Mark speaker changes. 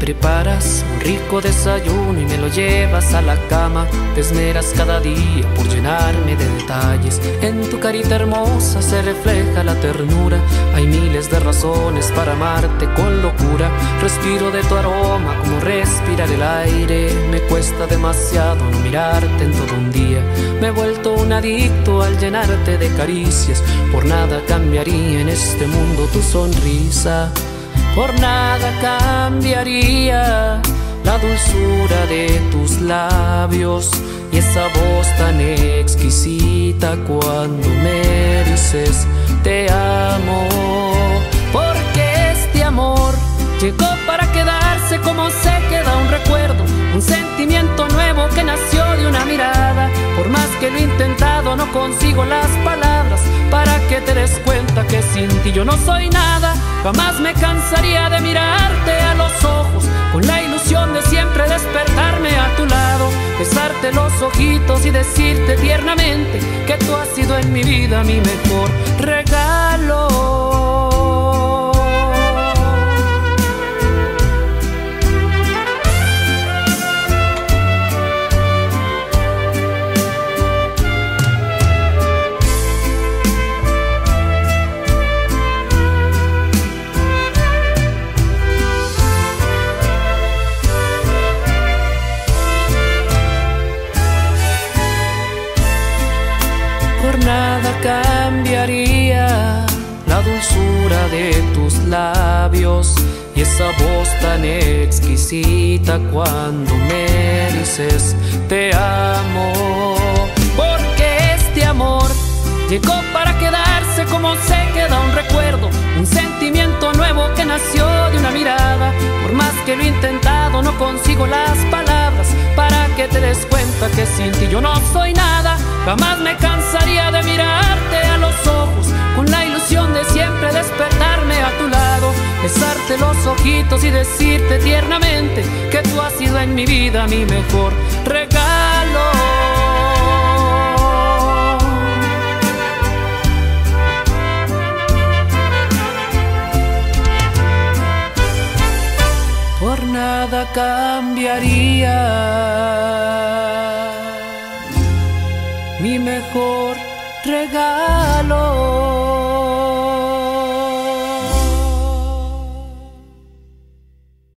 Speaker 1: preparas un rico desayuno y me lo llevas a la cama. Te esmeras cada día por llenarme de detalles. En tu carita hermosa se refleja la ternura. Hay miles de razones para amarte con locura. Respiro de tu aroma como respirar el aire. Me cuesta demasiado no mirarte en todo un día. Me he vuelto un adicto al llenarte de caricias. Por nada cambiaría en este mundo tu sonrisa. Por nada cambiaría la dulzura de tus labios y esa voz tan exquisita cuando me dices te amo. Porque este amor llegó para quedarse como se queda un recuerdo, un sentimiento nuevo que nació de una mirada. Por más que lo he intentado no consigo las palabras para que te des cuenta que sin ti yo no soy nada. Jamás me cansaría de mirarte a los ojos con la ilusión de siempre despertarme a tu lado, besarte los ojitos y decirte tiernamente que tú has sido en mi vida mi mejor regalo. Por nada cambiaría la dulzura de tus labios y esa voz tan exquisita cuando me dices te amo. Porque este amor llegó para quedarse como se queda un recuerdo, un sentimiento nuevo que nació de una mirada. Por más que lo he intentado no consigo las palabras para que te des cuenta que sin ti yo no soy nada. Jamás me cansaría de mirarte a los ojos con la ilusión de siempre despertarme a tu lado, besarte los ojitos y decirte tiernamente que tú has sido en mi vida mi mejor regalo. Por nada cambiaría mi mejor regalo.